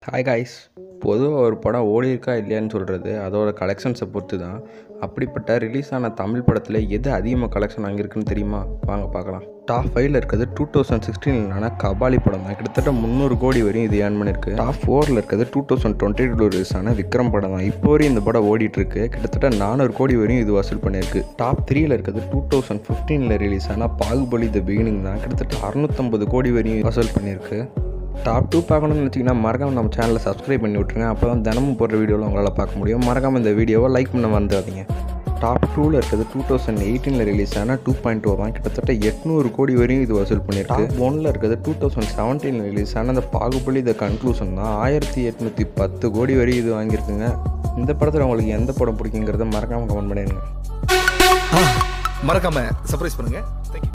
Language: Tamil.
Hi guys. பொதுவாக ஒரு படம் ஓடியிருக்கா இல்லையான்னு சொல்கிறது அதோட கலெக்ஷன்ஸை பொறுத்து தான். அப்படிப்பட்ட ரிலீஸ் ஆன தமிழ் படத்தில் எது அதிகமாக கலெக்ஷன் வாங்கியிருக்குன்னு தெரியுமா? வாங்க பார்க்கலாம். டாப் 5ல் இருக்கிறது 2016 கபாலி படம் தான். கிட்டத்தட்ட 300 கோடி வரையும் இது ஏர்ன் பண்ணியிருக்கு. டாப் 4ல் இருக்கிறது 2022 ரிலீஸ் ஆன விக்ரம் படம் தான். இப்போ வரையும் இந்த படம் ஓடிட்டுருக்கு. கிட்டத்தட்ட 400 கோடி வரையும் இது வசூல் பண்ணியிருக்கு. டாப் 3ல் இருக்கிறது 2015 ரிலீஸ் ஆன பாகுபலி தி பிகினிங் தான். கிட்டத்தட்ட 650 கோடி வரையும் வசூல் பண்ணியிருக்கு. டாப் 2 பார்க்கணும்னு நினச்சிங்கன்னா மறக்காமல் நம்ம சேனலை சப்ஸ்கிரைப் பண்ணி விட்ருங்க. அப்போ தான் தினமும் போடுற வீடியோவில் உங்களால் பார்க்க முடியும். மறக்காமல் இந்த வீடியோவை லைக் பண்ண வந்துடாதீங்க. டாப் 2ல் இருக்கிறது 2018 ரிலீஸ் ஆன 2.0 தான். கிட்டத்தட்ட 800 கோடி வரையும் இது வசூல் பண்ணியிருக்கு. டாப் 1ல் இருக்கிறது 2017 ரிலீஸ் ஆன அந்த பாகுபலி த கன்க்ளூஷன் தான். 1810 கோடி வரையும் இது வாங்கியிருக்குங்க. இந்த படத்தில் உங்களுக்கு எந்த படம் பிடிக்குங்கிறத மறக்காமல் கமெண்ட் பண்ணிடுங்க. மறக்காமல் சர்ப்ரைஸ் பண்ணுங்கள்.